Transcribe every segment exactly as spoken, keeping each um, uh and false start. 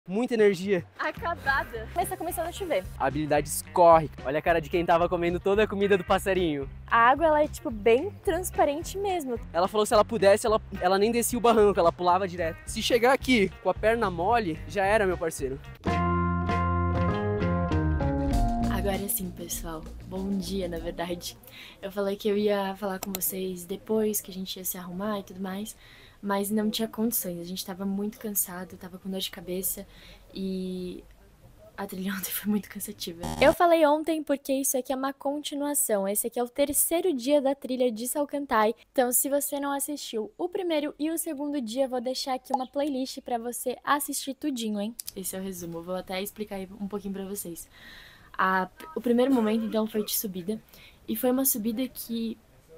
Muita energia. Acabada. Mas tá começando a chover. A habilidade escorre. Olha a cara de quem tava comendo toda a comida do passarinho. A água, ela é, tipo, bem transparente mesmo. Ela falou que se ela pudesse, ela, ela nem descia o barranco, ela pulava direto. Se chegar aqui com a perna mole, já era, meu parceiro. Agora sim, pessoal. Bom dia, na verdade. Eu falei que eu ia falar com vocês depois, que a gente ia se arrumar e tudo mais, mas não tinha condições. A gente tava muito cansado, tava com dor de cabeça e a trilha ontem foi muito cansativa. Eu falei ontem porque isso aqui é uma continuação. Esse aqui é o terceiro dia da trilha de Salcantay. Então, se você não assistiu o primeiro e o segundo dia, eu vou deixar aqui uma playlist pra você assistir tudinho, hein? Esse é o resumo. Eu vou até explicar aí um pouquinho pra vocês. A, o primeiro momento, então, foi de subida. E foi uma subida que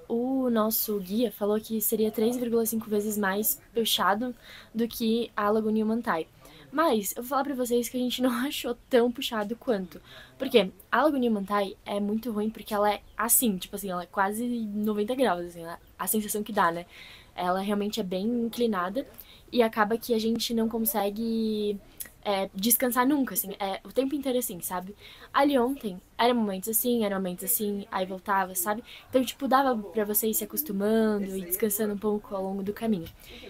o nosso guia falou que seria três vírgula cinco vezes mais puxado do que a Laguna Ilmantai. Mas eu vou falar pra vocês que a gente não achou tão puxado quanto. Porque a Laguna Ilmantai é muito ruim porque ela é assim, tipo assim, ela é quase noventa graus, assim, a sensação que dá, né? Ela realmente é bem inclinada e acaba que a gente não consegue... É, descansar nunca, assim, é, o tempo inteiro assim, sabe? Ali ontem, eram momentos assim, eram momentos assim, aí voltava, sabe? Então, tipo, dava pra você ir se acostumando e descansando um pouco ao longo do caminho.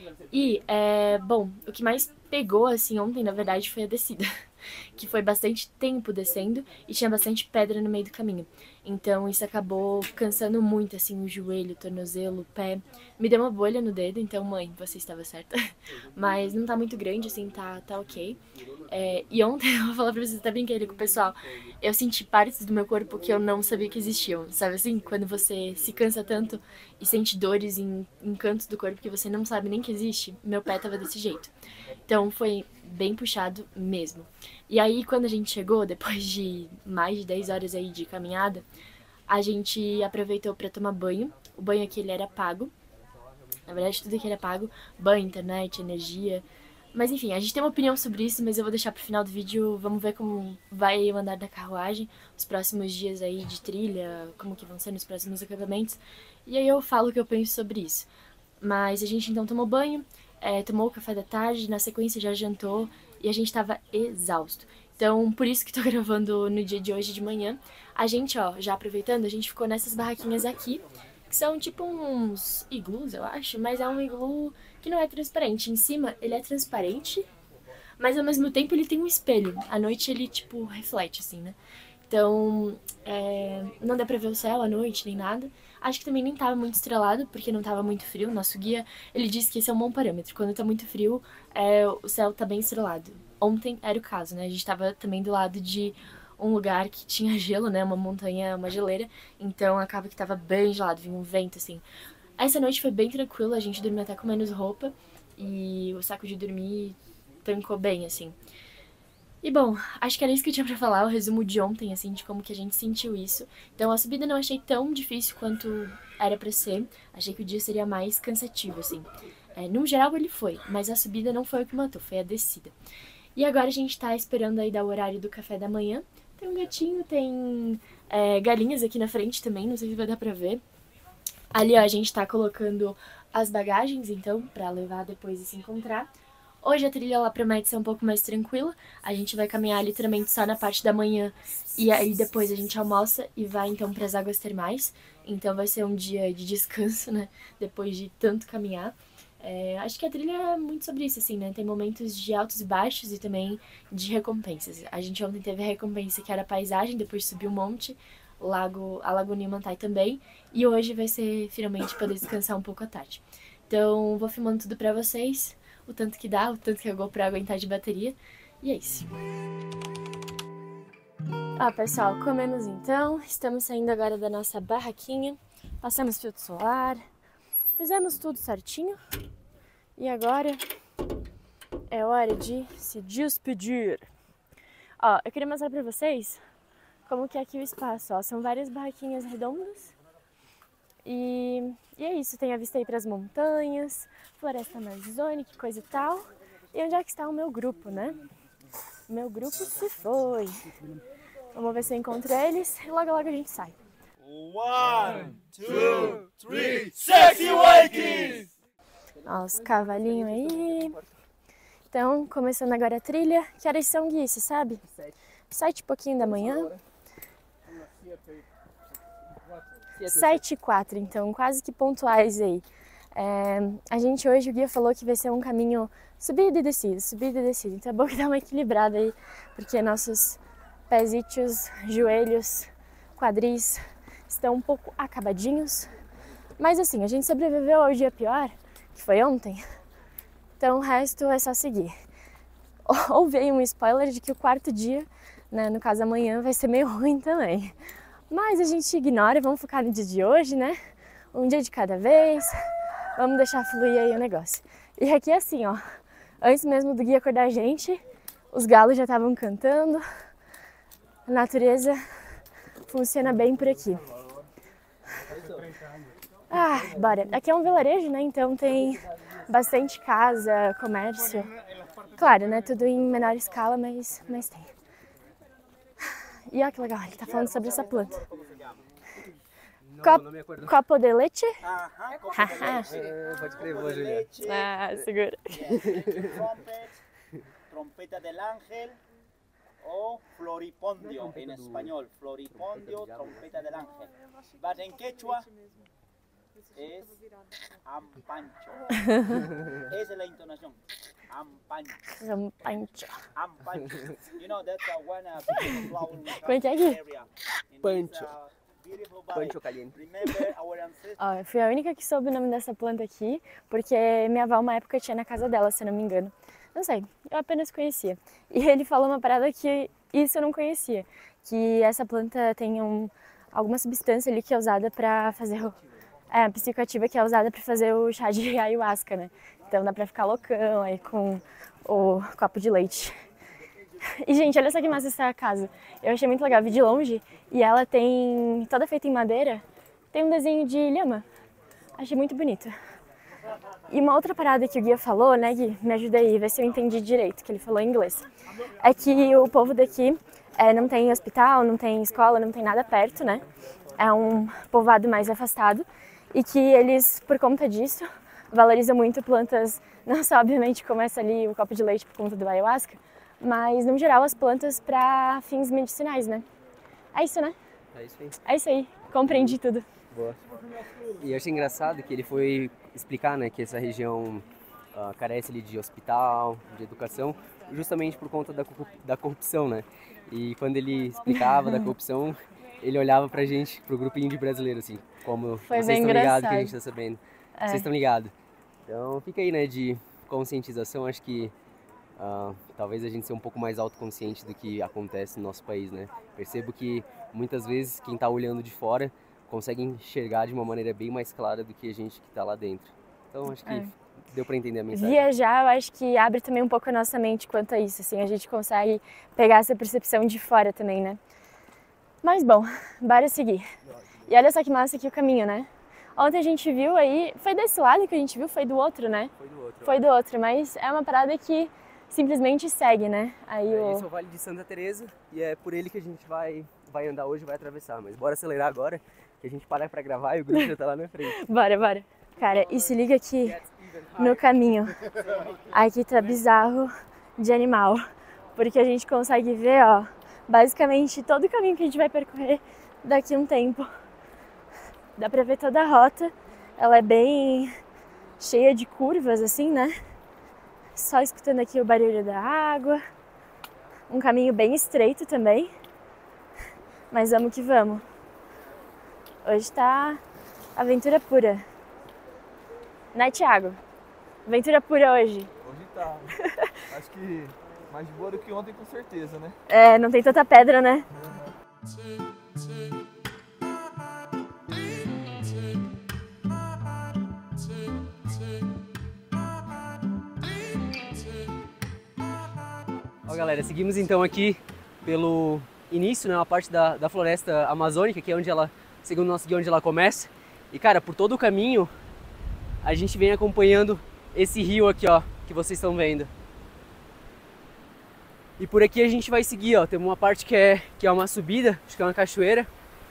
E, é, bom, o que mais pegou, assim, ontem, na verdade, foi a descida. Que foi bastante tempo descendo e tinha bastante pedra no meio do caminho. Então isso acabou cansando muito, assim, o joelho, o tornozelo, o pé. Me deu uma bolha no dedo, então, mãe, você estava certa. Mas não tá muito grande, assim, tá, tá ok. É, e ontem, eu vou falar pra vocês, até brinquei com o pessoal, eu senti partes do meu corpo que eu não sabia que existiam, sabe assim? Quando você se cansa tanto e sente dores em, em cantos do corpo que você não sabe nem que existe, meu pé tava desse jeito. Então foi bem puxado mesmo. E aí, quando a gente chegou, depois de mais de dez horas aí de caminhada, a gente aproveitou para tomar banho. O banho aqui, ele era pago. Na verdade, tudo aqui era pago. Banho, internet, energia. Mas enfim, a gente tem uma opinião sobre isso, mas eu vou deixar pro final do vídeo. Vamos ver como vai o andar da carruagem, os próximos dias aí de trilha, como que vão ser nos próximos acampamentos. E aí eu falo o que eu penso sobre isso. Mas a gente então tomou banho, é, tomou o café da tarde, na sequência já jantou e a gente tava exausto. Então, por isso que tô gravando no dia de hoje de manhã. A gente, ó, já aproveitando, a gente ficou nessas barraquinhas aqui, que são tipo uns iglus, eu acho, mas é um iglu que não é transparente. Em cima, ele é transparente, mas ao mesmo tempo ele tem um espelho. À noite ele, tipo, reflete, assim, né? Então, é, não dá pra ver o céu à noite, nem nada. Acho que também nem tava muito estrelado, porque não tava muito frio. Nosso guia, ele disse que esse é um bom parâmetro. Quando tá muito frio, é, o céu tá bem estrelado. Ontem era o caso, né? A gente tava também do lado de um lugar que tinha gelo, né? Uma montanha, uma geleira. Então, acaba que tava bem gelado, vinha um vento, assim. Essa noite foi bem tranquila, a gente dormiu até com menos roupa. E o saco de dormir tancou bem, assim. E bom, acho que era isso que eu tinha pra falar, o resumo de ontem, assim, de como que a gente sentiu isso. Então a subida não achei tão difícil quanto era pra ser, achei que o dia seria mais cansativo, assim. É, no geral ele foi, mas a subida não foi o que matou, foi a descida. E agora a gente tá esperando aí dar o horário do café da manhã. Tem um gatinho, tem é, galinhas aqui na frente também, não sei se vai dar pra ver. Ali, ó, a gente tá colocando as bagagens, então, pra levar depois e se encontrar. Hoje a trilha lá promete ser um pouco mais tranquila, a gente vai caminhar literalmente só na parte da manhã e aí depois a gente almoça e vai então para as águas termais, então vai ser um dia de descanso, né, depois de tanto caminhar. É, acho que a trilha é muito sobre isso, assim, né, tem momentos de altos e baixos e também de recompensas. A gente ontem teve a recompensa que era a paisagem, depois subiu um monte, lago, a Laguna Ilmantai também, e hoje vai ser finalmente poder descansar um pouco à tarde. Então vou filmando tudo pra vocês, o tanto que dá, o tanto que a GoPro aguentar de bateria, e é isso. Ó, pessoal, comemos então, estamos saindo agora da nossa barraquinha, passamos filtro solar, fizemos tudo certinho, e agora é hora de se despedir. Ó, eu queria mostrar pra vocês como que é aqui o espaço, ó, são várias barraquinhas redondas, e, e é isso, tem a vista aí para as montanhas, floresta amazônica, coisa e tal. E onde é que está o meu grupo, né? O meu grupo se foi. Vamos ver se eu encontro eles e logo logo a gente sai. One, two, three, sexy Vikings! Ó, os cavalinhos aí. Então, começando agora a trilha. Que horas são, Gui, você sabe? Sete. Sete e pouquinho da manhã. Sete. Sete e quatro, então, quase que pontuais aí. É, a gente hoje, o guia falou que vai ser um caminho subido e descido, subido e descido. Então é bom que dá uma equilibrada aí, porque nossos pezitos, joelhos, quadris estão um pouco acabadinhos. Mas assim, a gente sobreviveu ao dia pior, que foi ontem. Então o resto é só seguir. Houve aí um spoiler de que o quarto dia, né, no caso amanhã, vai ser meio ruim também. Mas a gente ignora e vamos focar no dia de hoje, né? Um dia de cada vez. Vamos deixar fluir aí o negócio. E aqui é assim, ó. Antes mesmo do guia acordar a gente, os galos já estavam cantando. A natureza funciona bem por aqui. Ah, bora. Aqui é um vilarejo, né? Então tem bastante casa, comércio. Claro, né? Tudo em menor escala, mas, mas tem. E olha que legal, ele tá falando sobre essa planta. Copo, copo de leite? Ajá, copo de leche. Eh, pode crer, Copo de Julia. leche. Ah, segura. Trumpet, trompeta del ángel o floripondio en español. Floripondio, trompeta del ángel. But en quechua es ampancho. Esa es la entonación. Ampancho. Rampancho. Ampancho. You know that's a one uh, flower we have Como é que é in aqui? the area. And Pancho. it's a beautiful valley. Pancho caliente. Remember our ancestors. Ó, eu fui a única que soube o nome dessa planta aqui, porque minha avó uma época tinha na casa dela, se eu não me engano. Não sei, eu apenas conhecia. E ele falou uma parada que isso eu não conhecia, que essa planta tem um, alguma substância ali que é usada pra fazer o... É, psicoativa que é usada pra fazer o chá de ayahuasca, né? Então dá pra ficar loucão aí com o copo de leite. E, gente, olha só que massa essa casa. Eu achei muito legal, vi de longe. E ela tem, toda feita em madeira, tem um desenho de lhama. Achei muito bonito. E uma outra parada que o guia falou, né, Gui? Me ajuda aí, vê se eu entendi direito, que ele falou em inglês. É que o povo daqui é, não tem hospital, não tem escola, não tem nada perto, né? É um povoado mais afastado. E que eles, por conta disso, valorizam muito plantas, não só obviamente como essa ali, o copo de leite por conta do ayahuasca, mas no geral as plantas para fins medicinais, né? É isso, né? É isso aí. É isso aí, compreendi tudo. Boa. E eu achei engraçado que ele foi explicar, né, que essa região uh, carece ali de hospital, de educação, justamente por conta da, da corrupção, né? E quando ele explicava da corrupção, ele olhava pra gente, pro grupinho de brasileiros, assim, como Foi vocês bem estão ligados que a engraçado. gente tá sabendo. É. Vocês estão ligados. Então fica aí, né, de conscientização, acho que uh, talvez a gente seja um pouco mais autoconsciente do que acontece no nosso país, né? Percebo que muitas vezes quem tá olhando de fora consegue enxergar de uma maneira bem mais clara do que a gente que tá lá dentro. Então acho que É. deu pra entender a mensagem. Viajar, eu acho que abre também um pouco a nossa mente quanto a isso, assim, a gente consegue pegar essa percepção de fora também, né? Mas bom, bora seguir. E olha só que massa aqui o caminho, né? Ontem a gente viu aí, foi desse lado que a gente viu, foi do outro, né? Foi do outro. Foi do outro, mas é uma parada que simplesmente segue, né? Aí É, o... esse é o Vale de Santa Teresa e é por ele que a gente vai, vai andar hoje, vai atravessar. Mas bora acelerar agora, que a gente para pra gravar e o grupo já tá lá na frente. Bora, bora. Cara, e se liga aqui no caminho. Aqui tá bizarro de animal, porque a gente consegue ver, ó, basicamente todo o caminho que a gente vai percorrer daqui a um tempo. Dá pra ver toda a rota, ela é bem cheia de curvas, assim, né? Só escutando aqui o barulho da água. Um caminho bem estreito também, mas vamos que vamos. Hoje tá aventura pura. Né, Thiago? Aventura pura hoje. Hoje tá. Acho que mais de boa do que ontem, com certeza, né? É, não tem tanta pedra, né? Ó, galera, seguimos então aqui pelo início, né, uma parte da, da floresta amazônica, que é onde ela, segundo o nosso guia, onde ela começa. E, cara, por todo o caminho, a gente vem acompanhando esse rio aqui, ó, que vocês estão vendo. E por aqui a gente vai seguir, ó, tem uma parte que é, que é uma subida, acho que é uma cachoeira.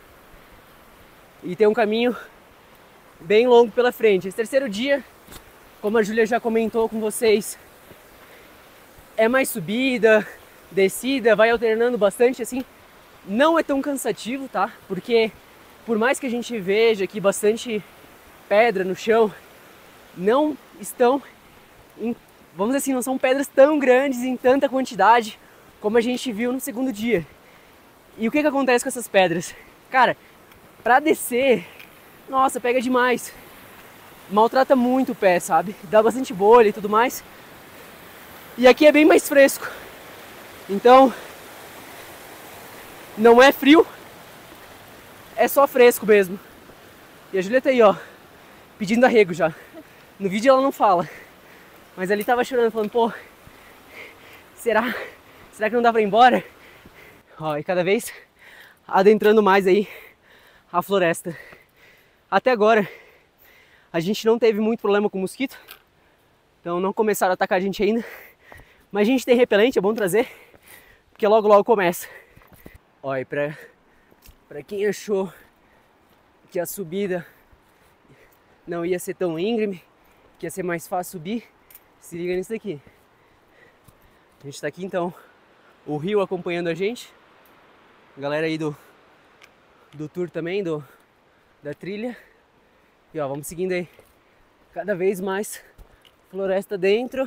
E tem um caminho bem longo pela frente. Esse terceiro dia, como a Júlia já comentou com vocês, é mais subida, descida, vai alternando bastante assim. Não é tão cansativo, tá? Porque por mais que a gente veja aqui bastante pedra no chão, não estão, em, vamos dizer assim, não são pedras tão grandes em tanta quantidade como a gente viu no segundo dia. E o que que acontece com essas pedras? Cara, pra descer, nossa, pega demais. Maltrata muito o pé, sabe? Dá bastante bolha e tudo mais. E aqui é bem mais fresco. Então, não é frio, é só fresco mesmo. E a Júlia tá aí, ó, pedindo arrego já. No vídeo ela não fala, mas ali tava chorando, falando, pô, será? Será que não dá pra ir embora? Ó, e cada vez adentrando mais aí a floresta. Até agora, a gente não teve muito problema com mosquito, então não começaram a atacar a gente ainda. Mas a gente tem repelente, é bom trazer, porque logo logo começa. Ó, e pra, pra quem achou que a subida não ia ser tão íngreme, que ia ser mais fácil subir, se liga nisso daqui. A gente tá aqui então, o rio acompanhando a gente, a galera aí do, do tour também, do, da trilha. E ó, vamos seguindo aí, cada vez mais floresta dentro,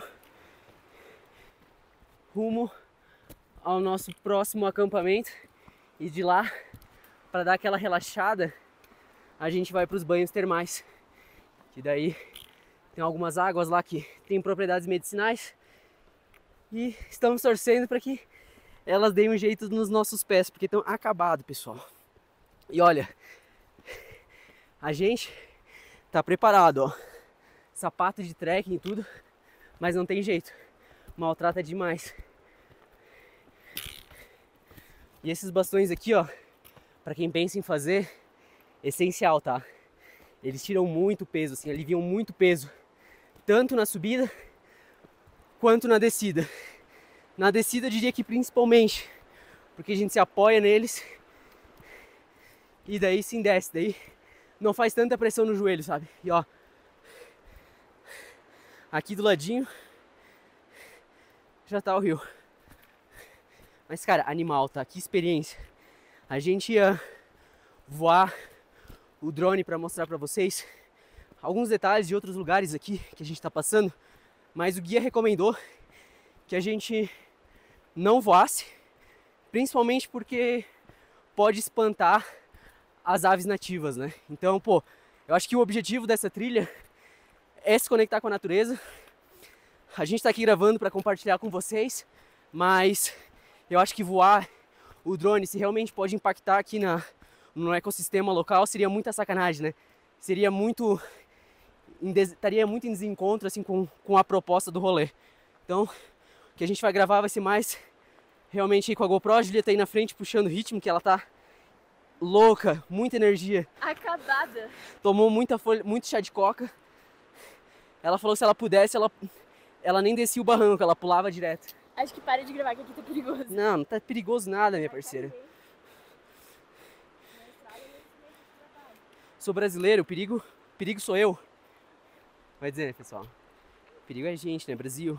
rumo ao nosso próximo acampamento. E de lá, para dar aquela relaxada, a gente vai para os banhos termais. Que daí tem algumas águas lá que tem propriedades medicinais. E estamos torcendo para que elas deem um jeito nos nossos pés, porque estão acabados, pessoal. E olha, a gente tá preparado, ó. Sapato de trekking e tudo, mas não tem jeito. Maltrata demais. E esses bastões aqui, ó, para quem pensa em fazer, essencial, tá? Eles tiram muito peso, assim, aliviam muito peso, tanto na subida quanto na descida. Na descida eu diria que principalmente, porque a gente se apoia neles e daí sim desce, daí não faz tanta pressão no joelho, sabe? E ó, aqui do ladinho já tá o rio. Mas cara, animal, tá? Que experiência. A gente ia voar o drone para mostrar para vocês alguns detalhes de outros lugares aqui que a gente tá passando, mas o guia recomendou que a gente não voasse, principalmente porque pode espantar as aves nativas, né? Então, pô, eu acho que o objetivo dessa trilha é se conectar com a natureza. A gente tá aqui gravando para compartilhar com vocês, mas eu acho que voar o drone, se realmente pode impactar aqui na, no ecossistema local, seria muita sacanagem, né? Seria muito... estaria muito em desencontro assim, com, com a proposta do rolê. Então, o que a gente vai gravar vai ser mais realmente aí com a GoPro. A Julia tá aí na frente puxando o ritmo, que ela tá louca, muita energia. Acabada. Tomou muita folha, muito chá de coca. Ela falou que se ela pudesse, ela, ela nem descia o barranco, ela pulava direto. Acho que para de gravar, que aqui tá perigoso. Não, não tá perigoso nada, minha parceira. Sou brasileiro, o perigo, perigo sou eu. Vai dizer, né, pessoal? O perigo é a gente, né? Brasil.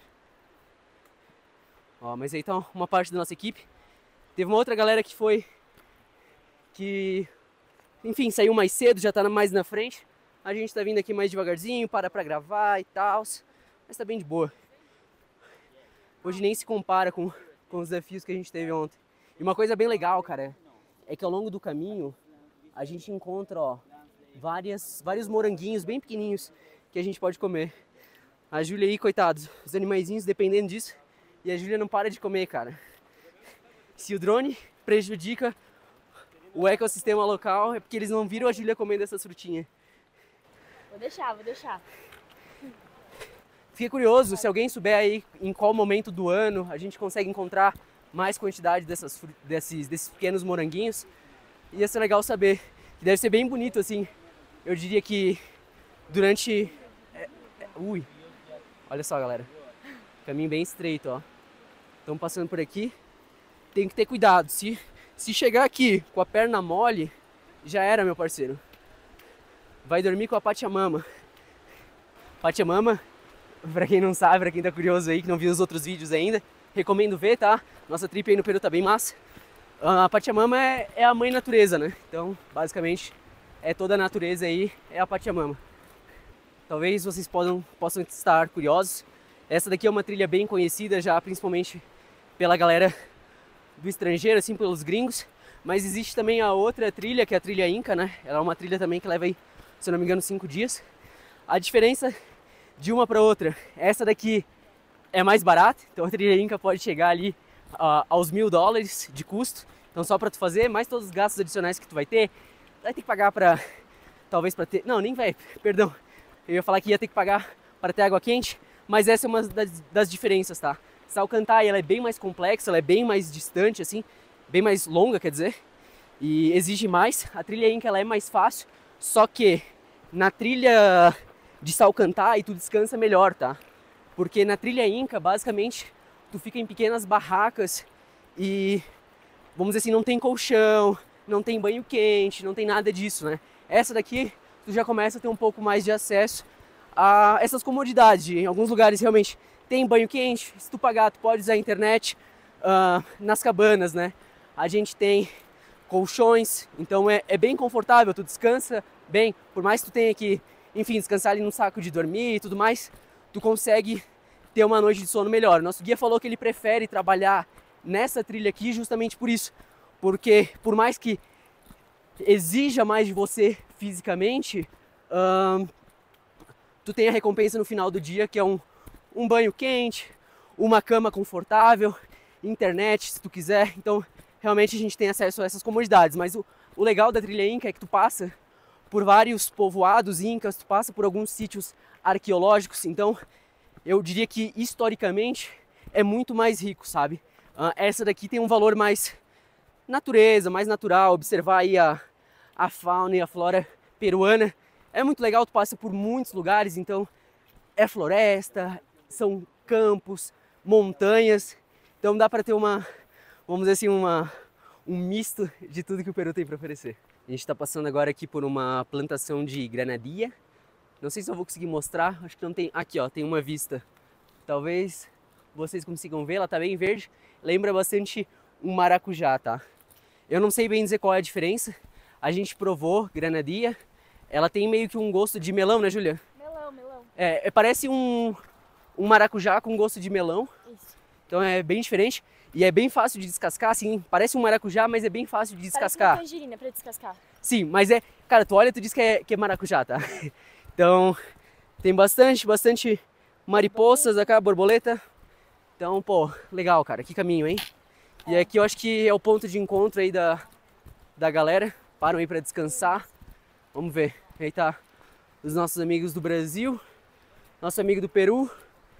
Ó, mas aí tá uma parte da nossa equipe. Teve uma outra galera que foi... Que... Enfim, saiu mais cedo, já tá mais na frente. A gente tá vindo aqui mais devagarzinho, para pra gravar e tal. Mas tá bem de boa. Hoje nem se compara com, com os desafios que a gente teve ontem. E uma coisa bem legal, cara, é que ao longo do caminho a gente encontra, ó, várias, vários moranguinhos bem pequenininhos que a gente pode comer. A Júlia aí, coitados, os animaizinhos dependendo disso. E a Júlia não para de comer, cara. Se o drone prejudica o ecossistema local, é porque eles não viram a Júlia comendo essas frutinhas. Vou deixar, vou deixar. Fiquei curioso, se alguém souber aí em qual momento do ano a gente consegue encontrar mais quantidade dessas, desses, desses pequenos moranguinhos. Ia ser legal saber. Deve ser bem bonito, assim. Eu diria que durante... É, é, ui, olha só, galera. Caminho bem estreito, ó. Estamos passando por aqui. Tem que ter cuidado. Se, se chegar aqui com a perna mole, já era, meu parceiro. Vai dormir com a Pachamama. Pachamama pra quem não sabe, pra quem tá curioso aí, que não viu os outros vídeos ainda, recomendo ver, tá? Nossa trip aí no Peru tá bem massa. A Pachamama é, é a mãe natureza, né? Então, basicamente, é toda a natureza aí, é a Pachamama. Talvez vocês possam, possam estar curiosos. Essa daqui é uma trilha bem conhecida já, principalmente pela galera do estrangeiro, assim, pelos gringos. Mas existe também a outra trilha, que é a trilha Inca, né? Ela é uma trilha também que leva aí, se eu não me engano, cinco dias. A diferença de uma para outra, essa daqui é mais barata, então a trilha Inca pode chegar ali uh, aos mil dólares de custo. Então só para tu fazer, mais todos os gastos adicionais que tu vai ter, vai ter que pagar para, talvez para ter, não, nem vai, perdão. Eu ia falar que ia ter que pagar para ter água quente, mas essa é uma das, das diferenças, tá? Salcantay, ela é bem mais complexa, ela é bem mais distante, assim, bem mais longa, quer dizer, e exige mais. A trilha Inca, ela é mais fácil, só que na trilha de Salcantay tu descansa melhor, tá? Porque na trilha Inca, basicamente, tu fica em pequenas barracas e, vamos dizer assim, não tem colchão, não tem banho quente, não tem nada disso, né? Essa daqui, tu já começa a ter um pouco mais de acesso a essas comodidades. Em alguns lugares realmente tem banho quente, se tu pagar, tu pode usar a internet uh, nas cabanas, né? A gente tem colchões, então é, é bem confortável, tu descansa bem, por mais que tu tenha que, enfim, descansar ali num saco de dormir e tudo mais, tu consegue ter uma noite de sono melhor. Nosso guia falou que ele prefere trabalhar nessa trilha aqui justamente por isso, porque por mais que exija mais de você fisicamente, hum, tu tem a recompensa no final do dia, que é um, um banho quente, uma cama confortável, internet, se tu quiser. Então, realmente a gente tem acesso a essas comodidades. Mas o, o legal da trilha Inca é que tu passa por vários povoados incas, tu passa por alguns sítios arqueológicos. Então, eu diria que historicamente é muito mais rico, sabe? Uh, essa daqui tem um valor mais natureza, mais natural, observar aí a, a fauna e a flora peruana. É muito legal, tu passa por muitos lugares, então é floresta, são campos, montanhas, então dá para ter uma, vamos dizer assim, uma, um misto de tudo que o Peru tem para oferecer. A gente está passando agora aqui por uma plantação de granadilla. Não sei se eu vou conseguir mostrar, acho que não tem. Aqui ó, tem uma vista. Talvez vocês consigam ver, ela tá bem verde. Lembra bastante um maracujá, tá? Eu não sei bem dizer qual é a diferença. A gente provou granadilla. Ela tem meio que um gosto de melão, né, Júlia? Melão, melão. É, é, parece um, um maracujá com gosto de melão. Isso. Então é bem diferente. E é bem fácil de descascar, assim. Parece um maracujá, mas é bem fácil de descascar. Parece uma tangerina pra descascar. Sim, mas é... Cara, tu olha e tu diz que é, que é maracujá, tá? Então, tem bastante, bastante mariposas acá, borboleta. Então, pô, legal, cara. Que caminho, hein? E aqui eu acho que é o ponto de encontro aí da, da galera. Param aí pra descansar. Vamos ver. Aí tá os nossos amigos do Brasil, nosso amigo do Peru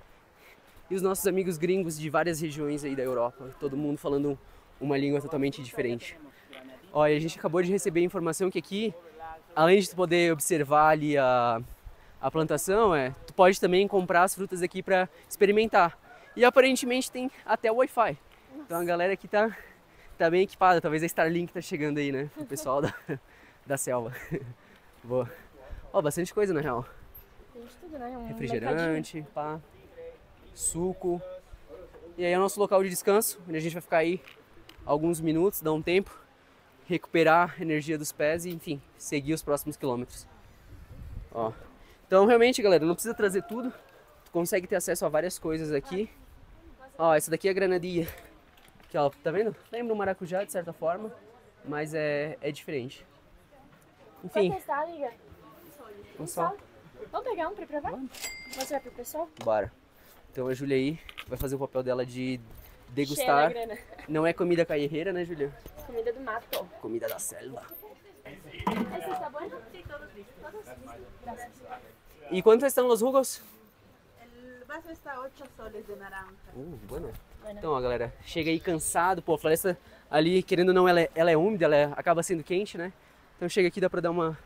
e os nossos amigos gringos de várias regiões aí da Europa. Todo mundo falando uma língua totalmente diferente. Olha, a gente acabou de receber a informação que aqui, além de tu poder observar ali a, a plantação, é, tu pode também comprar as frutas aqui para experimentar. E aparentemente tem até o Wi-Fi. Então a galera aqui tá, tá bem equipada. Talvez a Starlink tá chegando aí, né? O pessoal da, da selva. Boa. Ó, bastante coisa na real. Tem de tudo, né? Um Refrigerante, pá, suco. E aí é o nosso local de descanso, onde a gente vai ficar aí alguns minutos, dar um tempo, recuperar a energia dos pés e, enfim, seguir os próximos quilômetros. Ó. Então, realmente, galera, não precisa trazer tudo. Tu consegue ter acesso a várias coisas aqui. Ó, essa daqui é a granadilla. Aqui, ó, tá vendo? Lembra um maracujá, de certa forma, mas é, é diferente. Enfim. Vamos testar, amiga? Vamos só. Vamos pegar um pra provar? Mostrar pro pessoal? Bora. Então a Júlia aí vai fazer o papel dela de degustar. Cheia da grana. Não é comida callejeira, né, Júlia? Comida do mato. Comida da selva. Esse está bueno? Sí, todos listos. Todos listos. Gracias. E quanto estão os jugos? El vaso está ocho soles de naranja. Uh, bueno. Bueno. Então, ó, galera, chega aí cansado. Pô, a floresta ali, querendo ou não, ela é, ela é úmida, ela é, acaba sendo quente, né? Então chega aqui, dá pra dar uma...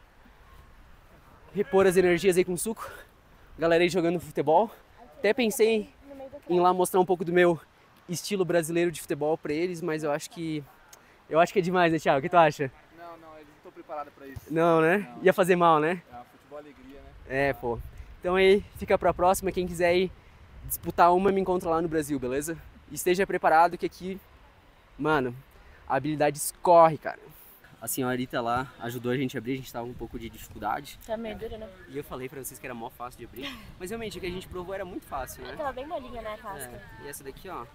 repor as energias aí com suco. Galera aí jogando futebol. Até pensei em lá mostrar um pouco do meu estilo brasileiro de futebol pra eles, mas eu acho que... Eu acho que é demais, né, Thiago? O que tu acha? Não, não, eles não estão preparados pra isso. Não, né? Não. Ia fazer mal, né? É uma futebol alegria, né? É, pô. Então aí fica pra próxima, quem quiser ir disputar uma me encontra lá no Brasil, beleza? E esteja preparado que aqui, mano, a habilidade escorre, cara. A senhorita lá ajudou a gente a abrir, a gente tava com um pouco de dificuldade. Tá meio dura, né? E eu falei pra vocês que era mó fácil de abrir. Mas realmente o que a gente provou era muito fácil, né? Tava bem molinha, né, a casca? É, e essa daqui, ó.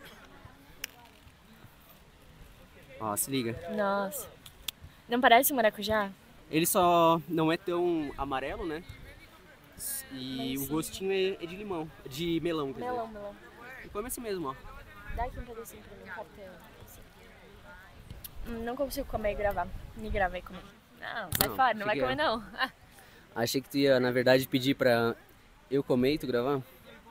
Ó, se liga. Nossa. Não parece um maracujá? Ele só não é tão amarelo, né? E Mas o sim. gostinho é, é de limão, de melão, quer Melão, dizer. melão. E come assim mesmo, ó. Dá aqui um pedacinho pra mim, pode ter. Assim. Hum, não consigo comer e gravar. Me gravar e comer. Não, sai Não, fora, não vai fica- comer não. Achei que tu ia, na verdade, pedir pra eu comer e tu gravar.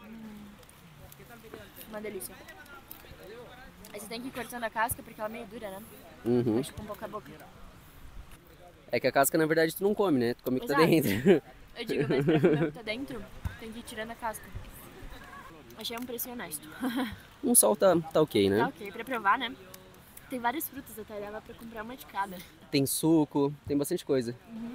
Uma delícia. Aí você tem que ir cortando a casca porque ela é meio dura, né? Uhum. Acho com boca a boca. É que a casca, na verdade, tu não come, né? Tu come o que tá Exato. dentro. Eu digo, mas pra comer o que tá dentro, tem que ir tirando a casca. Achei um preço honesto. Um sol tá, tá ok, Tá né? ok, pra provar, né? Tem várias frutas até, dava pra comprar uma de cada. Tem suco, tem bastante coisa.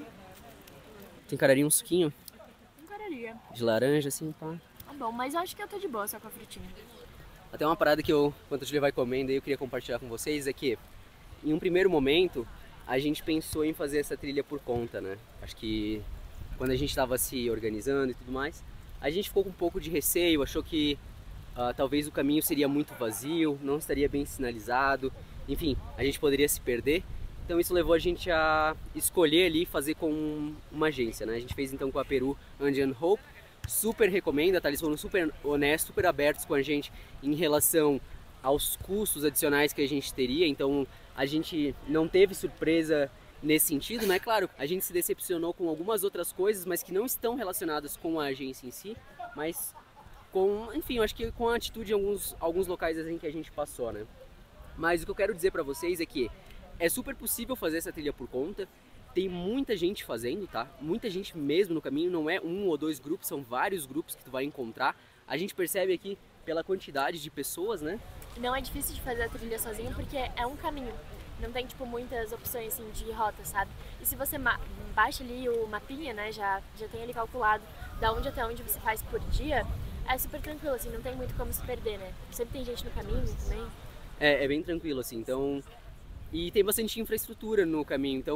Tem cararinho, um suquinho Um cararia. de laranja, assim, pá. Tá bom, mas eu acho que eu tô de boa só com a frutinha. Até uma parada que eu, enquanto a Julia vai comendo, aí eu queria compartilhar com vocês é que, em um primeiro momento, a gente pensou em fazer essa trilha por conta, né? Acho que quando a gente estava se organizando e tudo mais, a gente ficou com um pouco de receio, achou que uh, talvez o caminho seria muito vazio, não estaria bem sinalizado, enfim, a gente poderia se perder. Então isso levou a gente a escolher ali fazer com uma agência, né? A gente fez então com a Peru Andean Hope. Super recomendo, tá? Eles foram super honestos, super abertos com a gente em relação aos custos adicionais que a gente teria, então a gente não teve surpresa nesse sentido, né? Claro, a gente se decepcionou com algumas outras coisas, mas que não estão relacionadas com a agência em si, mas com, enfim, eu acho que com a atitude em alguns, alguns locais assim que a gente passou, né? Mas o que eu quero dizer pra vocês é que é super possível fazer essa trilha por conta. Tem muita gente fazendo, tá? Muita gente mesmo no caminho, não é um ou dois grupos, são vários grupos que tu vai encontrar. A gente percebe aqui pela quantidade de pessoas, né? Não é difícil de fazer a trilha sozinho porque é um caminho. Não tem, tipo, muitas opções, assim, de rota, sabe? E se você baixa ali o mapinha, né, já, já tem ali calculado da onde até onde você faz por dia, é super tranquilo, assim, não tem muito como se perder, né? Sempre tem gente no caminho também. É, é bem tranquilo, assim, então... E tem bastante infraestrutura no caminho, então...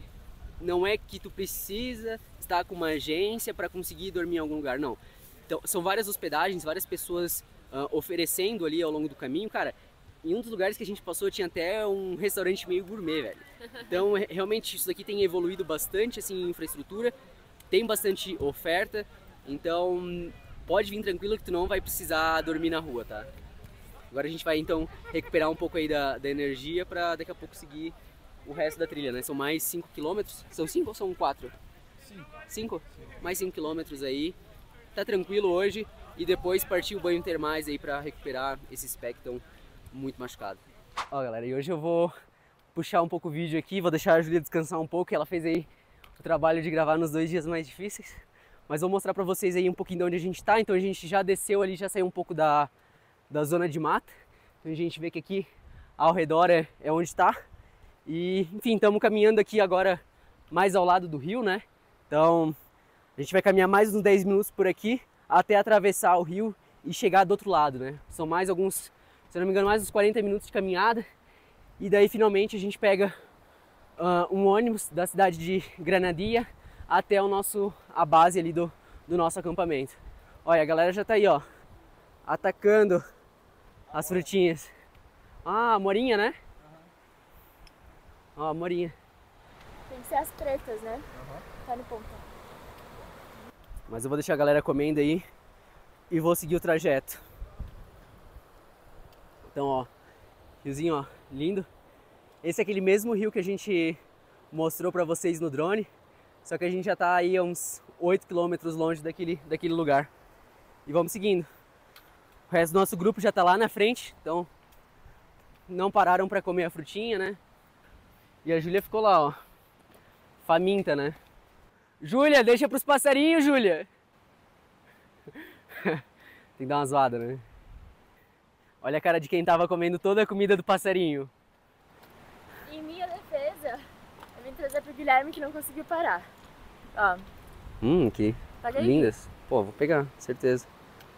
Não é que tu precisa estar com uma agência para conseguir dormir em algum lugar, não. Então, são várias hospedagens, várias pessoas uh, oferecendo ali ao longo do caminho. Cara, em um dos lugares que a gente passou tinha até um restaurante meio gourmet, velho. Então, realmente, isso daqui tem evoluído bastante, assim, em infraestrutura. Tem bastante oferta, então pode vir tranquilo que tu não vai precisar dormir na rua, tá? Agora a gente vai, então, recuperar um pouco aí da, da energia para daqui a pouco seguir o resto da trilha, né? São mais cinco quilômetros. São cinco ou são quatro? cinco. Mais cinco quilômetros aí. Tá tranquilo hoje. E depois partir o banho termais aí pra recuperar esses pés que estão muito machucados. Ó, galera, e hoje eu vou puxar um pouco o vídeo aqui. Vou deixar a Julia descansar um pouco. Ela fez aí o trabalho de gravar nos dois dias mais difíceis. Mas vou mostrar pra vocês aí um pouquinho de onde a gente tá. Então a gente já desceu ali, já saiu um pouco da, da zona de mata. Então a gente vê que aqui ao redor é, é onde tá. E, enfim, estamos caminhando aqui agora mais ao lado do rio, né? Então, a gente vai caminhar mais uns dez minutos por aqui até atravessar o rio e chegar do outro lado, né? São mais alguns, se não me engano, mais uns quarenta minutos de caminhada. E daí, finalmente, a gente pega uh, um ônibus da cidade de Granadilla até o nosso, a base ali do, do nosso acampamento. Olha, a galera já tá aí, ó, atacando as frutinhas. Ah, morinha, né? Ó, a morinha. Tem que ser as pretas, né? Aham. Tá no ponto. Mas eu vou deixar a galera comendo aí e vou seguir o trajeto. Então, ó, riozinho, ó, lindo. Esse é aquele mesmo rio que a gente mostrou pra vocês no drone, só que a gente já tá aí a uns oito quilômetros longe daquele, daquele lugar. E vamos seguindo. O resto do nosso grupo já tá lá na frente, então não pararam pra comer a frutinha, né? E a Júlia ficou lá, ó, faminta, né? Júlia, deixa pros passarinhos, Júlia! Tem que dar uma zoada, né? Olha a cara de quem tava comendo toda a comida do passarinho. Em minha defesa, eu vim trazer pro Guilherme que não conseguiu parar. Ó, Hum, que paga aí. lindas. Pô, vou pegar, certeza.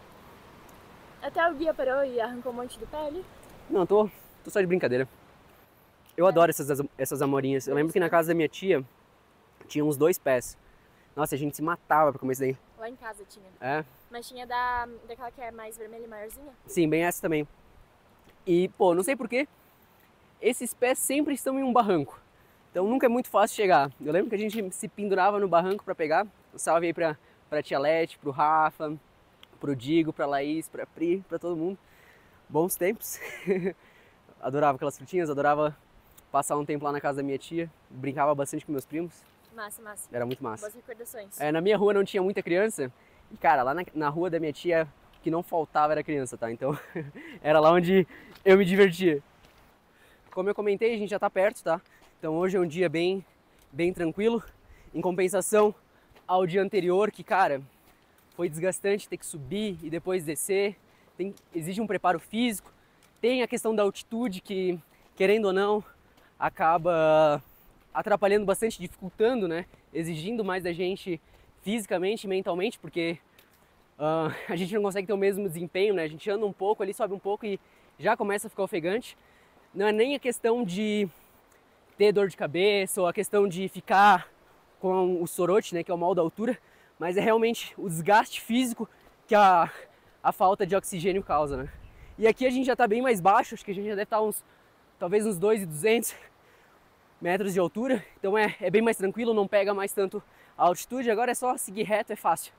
Até o guia parou e arrancou um monte de pele. Não, tô, tô só de brincadeira. Eu É. adoro essas, essas amorinhas. Eu lembro que na casa da minha tia tinha uns dois pés. Nossa, a gente se matava pra comer isso daí. Lá em casa tinha. É? Mas tinha da, daquela que é mais vermelha e maiorzinha? Sim, bem essa também. E, pô, não sei porquê, esses pés sempre estão em um barranco. Então nunca é muito fácil chegar. Eu lembro que a gente se pendurava no barranco pra pegar. Um salve aí pra, pra tia Lete, pro Rafa, pro Digo, pra Laís, pra Pri, pra todo mundo. Bons tempos. Adorava aquelas frutinhas, adorava passar um tempo lá na casa da minha tia. Brincava bastante com meus primos. Massa, massa. Era muito massa. Boas recordações. É, na minha rua não tinha muita criança. E, cara, lá na, na rua da minha tia, o que não faltava era criança, tá? Então, era lá onde eu me divertia. Como eu comentei, a gente já tá perto, tá? Então hoje é um dia bem, bem tranquilo. Em compensação ao dia anterior, que, cara, foi desgastante ter que subir e depois descer. Tem, exige um preparo físico. Tem a questão da altitude que, querendo ou não, acaba atrapalhando bastante, dificultando, né? Exigindo mais da gente fisicamente e mentalmente, porque uh, a gente não consegue ter o mesmo desempenho, né? A gente anda um pouco ali, sobe um pouco e já começa a ficar ofegante. Não é nem a questão de ter dor de cabeça ou a questão de ficar com o sorote, né? Que é o mal da altura, mas é realmente o desgaste físico que a, a falta de oxigênio causa, né? E aqui a gente já está bem mais baixo, acho que a gente já deve estar uns, talvez uns dois mil e duzentos metros de altura, então é, é bem mais tranquilo, não pega mais tanto a altitude, agora é só seguir reto, é fácil.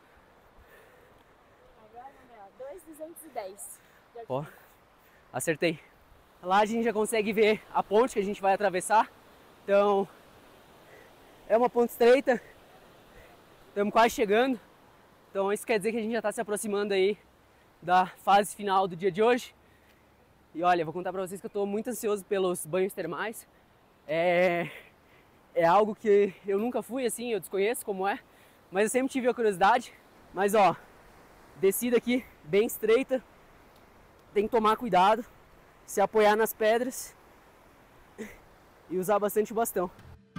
Agora, meu, dois mil duzentos e dez. Ó, acertei. Lá a gente já consegue ver a ponte que a gente vai atravessar, então é uma ponte estreita, estamos quase chegando, então isso quer dizer que a gente já está se aproximando aí da fase final do dia de hoje. E olha, vou contar pra vocês que eu tô muito ansioso pelos banhos termais. É, é algo que eu nunca fui assim, eu desconheço como é, mas eu sempre tive a curiosidade. Mas ó, descida aqui bem estreita, tem que tomar cuidado, se apoiar nas pedras e usar bastante o bastão.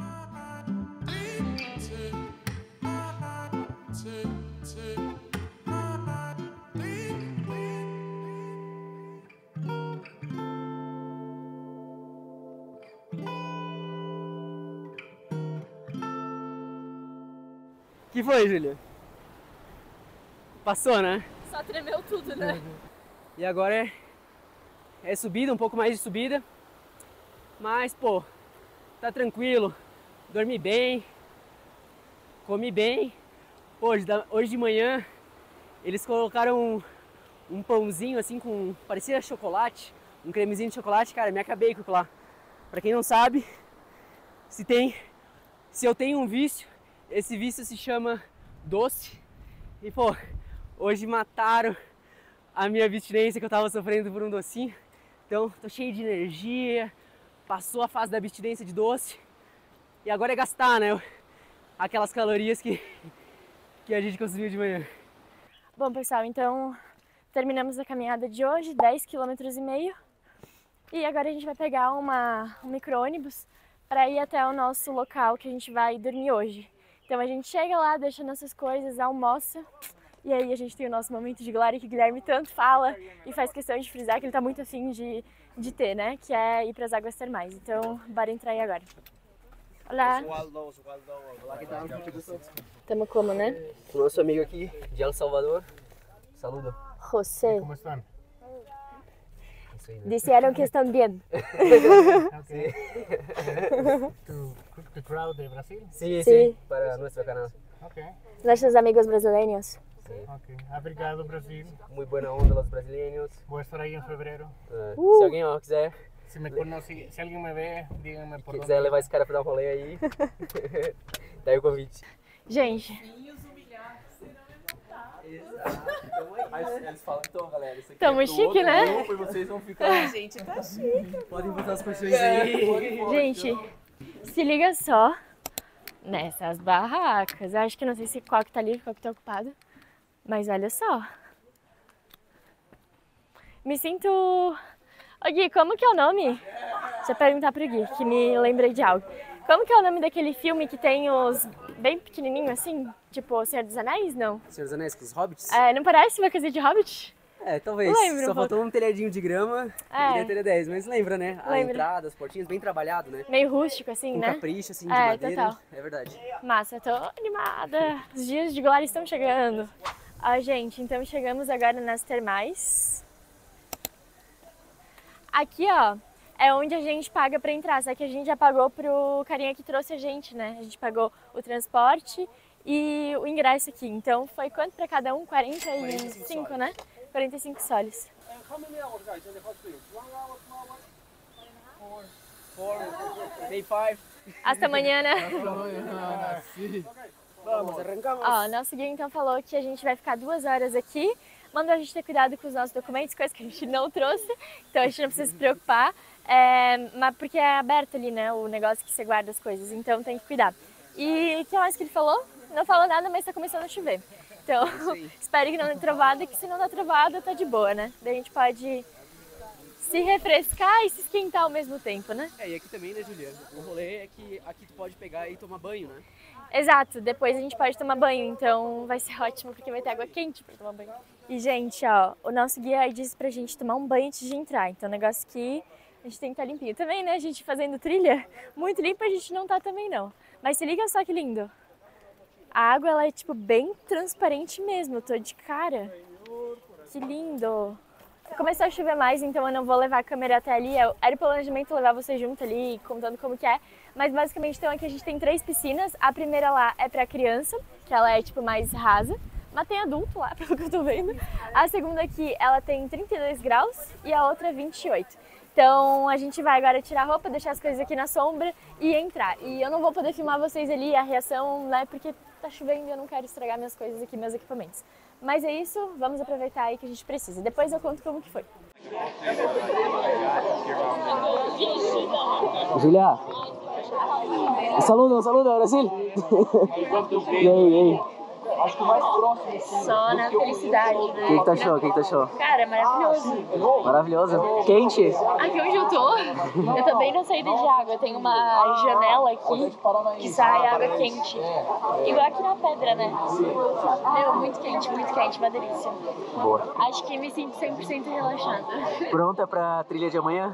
Que foi, Júlia? Passou, né? Só tremeu tudo, né? E agora é, é subida, um pouco mais de subida. Mas, pô, tá tranquilo. Dormi bem. Comi bem. Hoje, hoje de manhã, eles colocaram um, um pãozinho assim com... parecia chocolate. Um cremezinho de chocolate. Cara, me acabei com aquilo lá. Pra quem não sabe, se tem... Se eu tenho um vício, esse vício se chama doce. E, pô, hoje mataram a minha abstinência que eu tava sofrendo por um docinho. Então, tô cheio de energia, passou a fase da abstinência de doce. E agora é gastar, né? Aquelas calorias que, que a gente consumiu de manhã. Bom, pessoal, então terminamos a caminhada de hoje, dez quilômetros e meio. E agora a gente vai pegar uma, um micro-ônibus para ir até o nosso local que a gente vai dormir hoje. Então a gente chega lá, deixa nossas coisas, almoça. E aí a gente tem o nosso momento de glória que o Guilherme tanto fala e faz questão de frisar que ele tá muito afim de, de ter, né? Que é ir para as águas termais. Então, bora entrar aí agora. Olá! Tamo como, né? O nosso amigo aqui de El Salvador. Saludo. José. ¿Cómo están? Disseram que estão bem. Okay. ¿Tu, tu crowd de Brasil? Sim, Sí. sim, para nosso canal. Ok, Nossos amigos brasileiros. ok. Obrigado, Brasil. Muito boa onda los brasileiros. Voy a estar ahí en febrero. Uh, Se alguém ó, quiser, Si me conoce, si alguien me ve, díganme por quiser dónde. levar esse cara pra dar um rolê aí, tá aí o convite. Gente, Aí eles falam, então galera, isso aqui Tamo é pro chique, outro né? grupo e vocês vão ficar... Gente, tá chique. Podem botar as colchões aí. gente, se liga só nessas barracas. Eu acho que não sei se qual que tá livre, qual que tá ocupado. Mas olha só. Me sinto... Ô Gui, como que é o nome? Deixa eu perguntar pro Gui, que me lembrei de algo. Como que é o nome daquele filme que tem os bem pequenininhos assim? Tipo, O Senhor dos Anéis, não? Senhor dos Anéis com os hobbits? É, não parece uma coisa de Hobbit? É, talvez. Lembra um Só pouco. faltou um telhadinho de grama É. e daí teria dez. Mas lembra, né? A Lembra. entrada, as portinhas, bem trabalhado, né? Meio rústico assim, Com né? capricho, assim, de É, madeira. total. É verdade. Massa, eu tô animada. Os dias de glória estão chegando. Ó, gente, então chegamos agora nas termais. Aqui, ó, é onde a gente paga pra entrar, só que a gente já pagou pro carinha que trouxe a gente, né? A gente pagou o transporte e o ingresso aqui. Então foi quanto pra cada um? quarenta e cinco, né? quarenta e cinco soles. Day five. Hasta amanhã, né? Vamos, arrancamos. Ó, nosso guia então falou que a gente vai ficar duas horas aqui. Mandou a gente ter cuidado com os nossos documentos, coisa que a gente não trouxe, então a gente não precisa se preocupar. É, mas porque é aberto ali, né, o negócio que você guarda as coisas, então tem que cuidar. E o que mais que ele falou? Não falou nada, mas tá começando a chover. Então, espero que não dê trovada, que se não dá trovada, tá de boa, né? Daí a gente pode se refrescar e se esquentar ao mesmo tempo, né? É, e aqui também, né, Julia? O rolê é que aqui tu pode pegar e tomar banho, né? Exato, depois a gente pode tomar banho, então vai ser ótimo porque vai ter água quente pra tomar banho. E, gente, ó, o nosso guia aí disse pra gente tomar um banho antes de entrar, então o negócio que a gente tem que estar limpinho. Também, né, a gente fazendo trilha, muito limpa a gente não tá também não. Mas se liga só que lindo. A água, ela é, tipo, bem transparente mesmo, eu tô de cara. Que lindo. Começou a chover mais, então eu não vou levar a câmera até ali. Era o planejamento levar você junto ali, contando como que é. Mas basicamente, então, aqui a gente tem três piscinas. A primeira lá é pra criança, que ela é, tipo, mais rasa. Mas tem adulto lá, pelo que eu tô vendo. A segunda aqui, ela tem trinta e dois graus e a outra vinte e oito. Então a gente vai agora tirar a roupa, deixar as coisas aqui na sombra e entrar. E eu não vou poder filmar vocês ali, a reação, né, porque tá chovendo e eu não quero estragar minhas coisas aqui, meus equipamentos. Mas é isso, vamos aproveitar aí que a gente precisa. Depois eu conto como que foi. Julia, um saludo, um saludo, Brasil. E aí, e aí? Acho que o mais próximo. Só na felicidade, né? O que, que tu achou? O que, que tu achou? Cara, maravilhoso. Maravilhoso. Quente? Aqui onde eu tô, eu tô bem na saída de água. Tem uma janela aqui que sai água quente. Igual aqui na pedra, né? Meu, muito quente, muito quente, uma delícia. Boa. Acho que me sinto cem por cento relaxada. Pronta pra trilha de amanhã?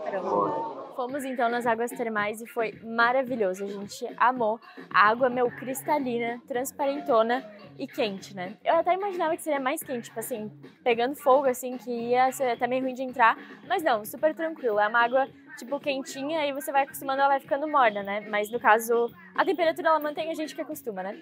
Boa. Fomos então nas águas termais e foi maravilhoso, a gente amou. A água, meu, cristalina, transparentona e quente, né? Eu até imaginava que seria mais quente, tipo assim, pegando fogo, assim, que ia ser até meio ruim de entrar. Mas não, super tranquilo, é uma água, tipo, quentinha e você vai acostumando, ela vai ficando morna, né? Mas no caso, a temperatura ela mantém a gente que acostuma, né?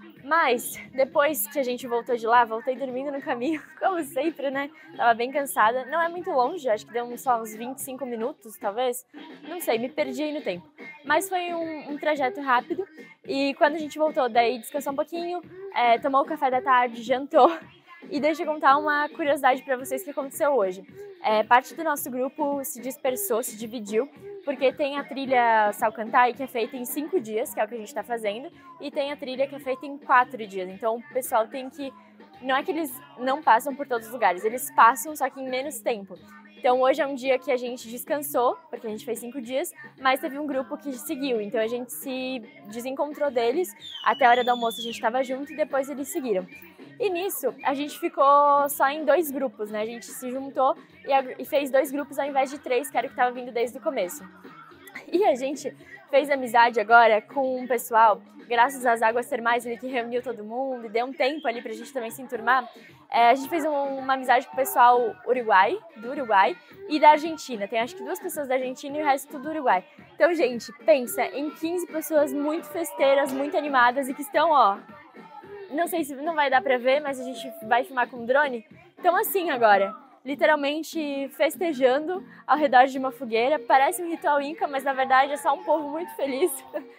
Mas, depois que a gente voltou de lá, voltei dormindo no caminho, como sempre, né? Tava bem cansada. Não é muito longe, acho que deu uns, só uns vinte e cinco minutos, talvez. Não sei, me perdi aí no tempo. Mas foi um, um trajeto rápido. E quando a gente voltou, daí descansou um pouquinho, é, tomou o café da tarde, jantou. E deixa eu contar uma curiosidade pra vocês que aconteceu hoje. É, parte do nosso grupo se dispersou, se dividiu, porque tem a trilha Salcantay, que é feita em cinco dias, que é o que a gente está fazendo, e tem a trilha que é feita em quatro dias. Então o pessoal tem que... Não é que eles não passam por todos os lugares, eles passam, só que em menos tempo. Então hoje é um dia que a gente descansou, porque a gente fez cinco dias, mas teve um grupo que seguiu, então a gente se desencontrou deles, até a hora do almoço a gente estava junto e depois eles seguiram. E nisso, a gente ficou só em dois grupos, né? A gente se juntou e fez dois grupos ao invés de três, que era o que estava vindo desde o começo. E a gente fez amizade agora com um pessoal, graças às águas termais ali que reuniu todo mundo e deu um tempo ali pra gente também se enturmar. É, a gente fez um, uma amizade com o pessoal Uruguai, do Uruguai e da Argentina. Tem acho que duas pessoas da Argentina e o resto tudo do Uruguai. Então, gente, pensa em quinze pessoas muito festeiras, muito animadas e que estão, ó... Não sei se não vai dar pra ver, mas a gente vai filmar com drone. Então assim agora, literalmente festejando ao redor de uma fogueira. Parece um ritual inca, mas na verdade é só um povo muito feliz.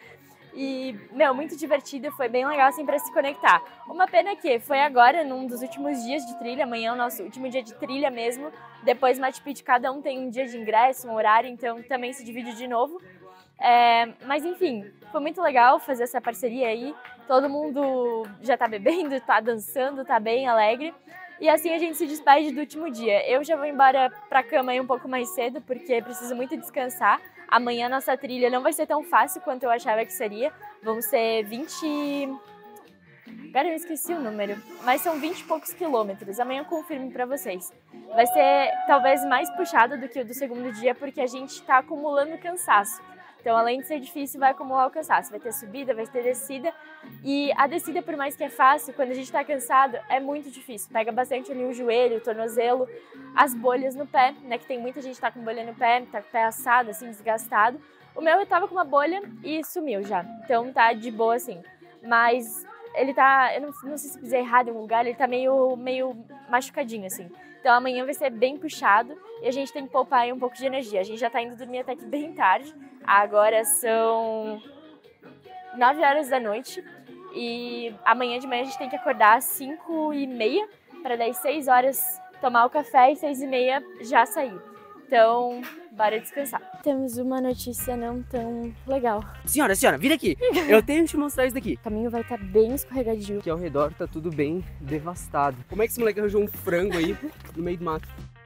E, meu, muito divertido, foi bem legal assim pra se conectar. Uma pena que foi agora, num dos últimos dias de trilha, amanhã é o nosso último dia de trilha mesmo. Depois Machu Picchu, cada um tem um dia de ingresso, um horário, então também se divide de novo. É, mas enfim, foi muito legal fazer essa parceria aí. Todo mundo já tá bebendo, tá dançando, tá bem alegre. E assim a gente se despede do último dia. Eu já vou embora pra cama aí um pouco mais cedo, porque preciso muito descansar. Amanhã a nossa trilha não vai ser tão fácil quanto eu achava que seria. Vão ser vinte... Agora eu esqueci o número, mas são vinte e poucos quilômetros. Amanhã eu confirmo pra vocês. Vai ser talvez mais puxado do que o do segundo dia, porque a gente tá acumulando cansaço. Então, além de ser difícil, vai acumular o cansaço. Vai ter subida, vai ter descida. E a descida, por mais que é fácil, quando a gente tá cansado, é muito difícil. Pega bastante ali o joelho, o tornozelo, as bolhas no pé, né? Que tem muita gente que tá com bolha no pé, tá com o pé assado, assim, desgastado. O meu eu tava com uma bolha e sumiu já. Então tá de boa, assim. Mas ele tá... Eu não, não sei se pisei errado em um lugar, ele tá meio, meio machucadinho, assim. Então amanhã vai ser bem puxado e a gente tem que poupar aí um pouco de energia. A gente já tá indo dormir até que bem tarde. Agora são nove horas da noite e amanhã de manhã a gente tem que acordar às cinco e meia para daí seis horas tomar o café e seis e meia já sair. Então, bora descansar. Temos uma notícia não tão legal. Senhora, senhora, vira aqui. Eu tenho que te mostrar isso daqui. O caminho vai estar bem escorregadio. Aqui ao redor tá tudo bem devastado. Como é que esse moleque arranjou um frango aí no meio do mato?